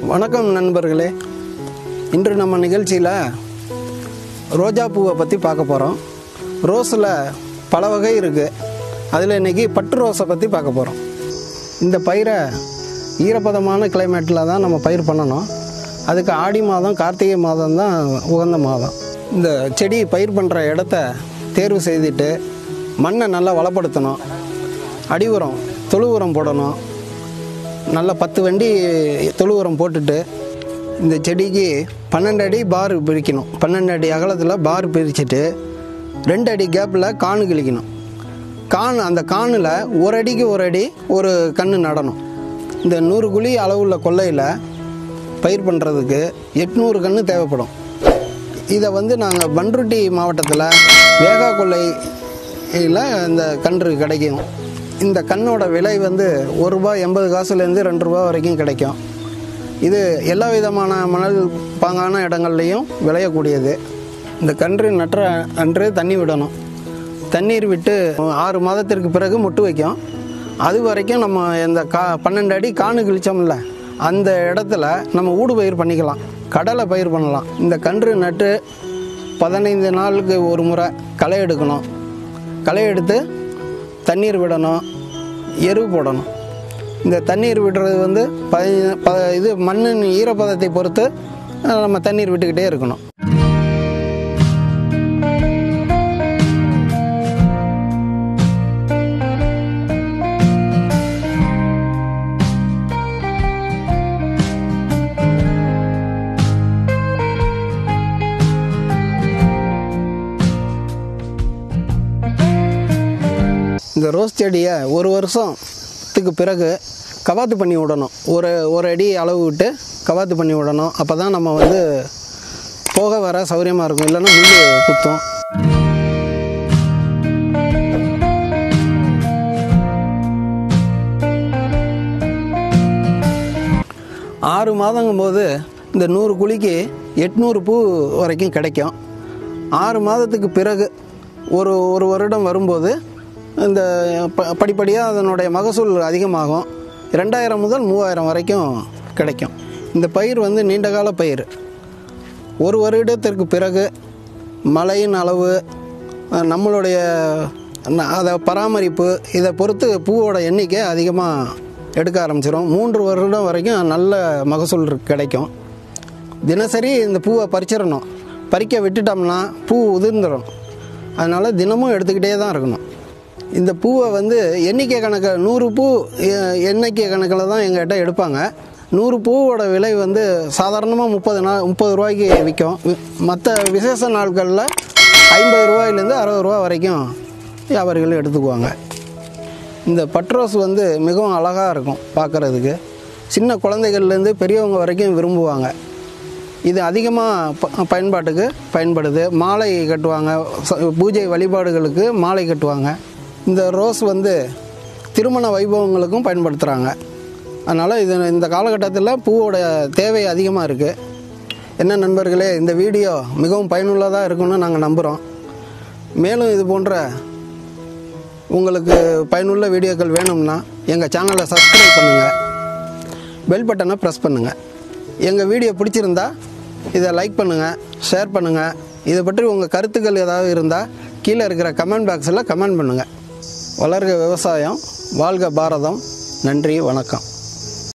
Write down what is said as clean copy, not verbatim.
வணக்கம் நண்பர்களே. இன்று நம்ம நிகழ்ச்சியில் ரோஜா பூவை பற்றி பார்க்க போகிறோம். ரோஸில் பல வகை இருக்குது. அதில் இன்றைக்கி பட்டு ரோஸை பற்றி பார்க்க போகிறோம். இந்த பயிரை ஈரப்பதமான கிளைமேட்டில் தான் நம்ம பயிர் பண்ணணும். அதுக்கு ஆடி மாதம் கார்த்திகை மாதம் தான் உகந்த மாதம். இந்த செடி பயிர் பண்ணுற இடத்த தேர்வு செய்துட்டு மண்ணை நல்லா வளப்படுத்தணும். அடி உரம் தொழு உரம் போடணும். நல்லா 10 வண்டி தொழு உரம் போட்டுட்டு இந்த செடிக்கு 12 அடி பார் பிரிக்கணும். 12 அடி அகலத்தில் பார் பிரிச்சுட்டு 2 அடி கேப்பில் காணு கிழிக்கணும். அந்த காணில் ஒரு அடிக்கு ஒரு அடி ஒரு கன்று நடணும். இந்த 100 குழி அளவுள்ள கொல்லையில் பயிர் பண்ணுறதுக்கு 800 கன்று தேவைப்படும். இதை நாங்கள் பண்ருட்டி மாவட்டத்தில் வேகா கொல்லையில் இந்த கன்று கிடைக்கும். இந்த கண்ணோட விலை ₹1.80 2 வரைக்கும் கிடைக்கும். இது எல்லா விதமான மணல் பாங்கான இடங்கள்லையும் விளையக்கூடியது. இந்த கன்று நட்டுற அன்று தண்ணி விடணும். தண்ணீர் விட்டு 6 மாதத்திற்கு பிறகு மொட்டு வைக்கும். அது வரைக்கும் நம்ம இந்த 12 அடி காணு கிழிச்சோம்ல, அந்த இடத்துல நம்ம ஊடு பயிர் பண்ணிக்கலாம். கடலை பயிர் பண்ணலாம். இந்த கன்று நட்டு 15 நாளுக்கு ஒரு முறை களை எடுக்கணும். களை எடுத்து தண்ணீர் விடணும், எரு போடணும். இந்த தண்ணீர் விடுறது இது மண்ணின் ஈரப்பதத்தை பொறுத்து நம்ம தண்ணீர் விட்டுக்கிட்டே இருக்கணும். இந்த ரோஸ் செடியை 1 வருஷத்துக்கு பிறகு கவாத்து பண்ணி விடணும். ஒரு அடி அளவு விட்டு கவாத்து பண்ணி விடணும். அப்போ தான் நம்ம போக வர சௌகரியமாக இருக்கும். இல்லைன்னா முள் குத்தும். ஆறு மாதங்கும் போது இந்த 100 குழிக்கு 800 பூ வரைக்கும் கிடைக்கும். 6 மாதத்துக்கு பிறகு ஒரு வருடம் வரும்போது இந்த படிப்படியாக அதனுடைய மகசூல் அதிகமாகும். 2000 முதல் 3000 வரைக்கும் கிடைக்கும். இந்த பயிர் நீண்டகால பயிர். 1 வருடத்திற்கு பிறகு மழையின் அளவு, நம்மளுடைய அதை பராமரிப்பு, இதை பொறுத்து பூவோட எண்ணிக்கை அதிகமாக எடுக்க ஆரம்பிச்சிடும். 3 வருடம் வரைக்கும் நல்ல மகசூல் கிடைக்கும். தினசரி இந்த பூவை பறிச்சிடணும். பறிக்க விட்டுட்டோம்னா பூ உதிர்ந்துடும். அதனால் தினமும் எடுத்துக்கிட்டே தான் இருக்கணும். இந்த பூவை எண்ணிக்கை கணக்கு 100 பூ எண்ணிக்கை கணக்கில் தான் எங்கள்கிட்ட எடுப்பாங்க. 100 பூவோட விலை சாதாரணமாக 30 ரூபாய்க்கு விற்கும். மற்ற விசேஷ நாட்களில் 50 ரூபாயிலேருந்து 60 ரூபா வரைக்கும் வியாபாரிகள் எடுத்துக்குவாங்க. இந்த பட்ரோஸ் மிகவும் அழகாக இருக்கும் பார்க்குறதுக்கு. சின்ன குழந்தைகள்லேருந்து பெரியவங்க வரைக்கும் விரும்புவாங்க. இது அதிகமாக பயன்பாட்டுக்கு பயன்படுது. மாலை கட்டுவாங்க. பூஜை வழிபாடுகளுக்கு மாலை கட்டுவாங்க. இந்த ரோஸ் திருமண வைபவங்களுக்கும் பயன்படுத்துகிறாங்க. அதனால் இந்த காலகட்டத்தில் பூவோட தேவை அதிகமாக இருக்குது. என்ன நண்பர்களே, இந்த வீடியோ மிகவும் பயனுள்ளதாக இருக்குன்னு நாங்கள் நம்புகிறோம். மேலும் இது போன்ற உங்களுக்கு பயனுள்ள வீடியோக்கள் வேணும்னா எங்கள் சேனலை சப்ஸ்கிரைப் பண்ணுங்கள், பெல் பட்டனை ப்ரெஸ் பண்ணுங்கள். எங்கள் வீடியோ பிடிச்சிருந்தா இதை லைக் பண்ணுங்கள், ஷேர் பண்ணுங்கள். இதை பற்றி உங்கள் கருத்துக்கள் ஏதாவது இருந்தால் கீழே இருக்கிற கமெண்ட் பாக்ஸில் கமெண்ட் பண்ணுங்கள். வளர்க விவசாயம், வாழ்க பாரதம். நன்றி, வணக்கம்.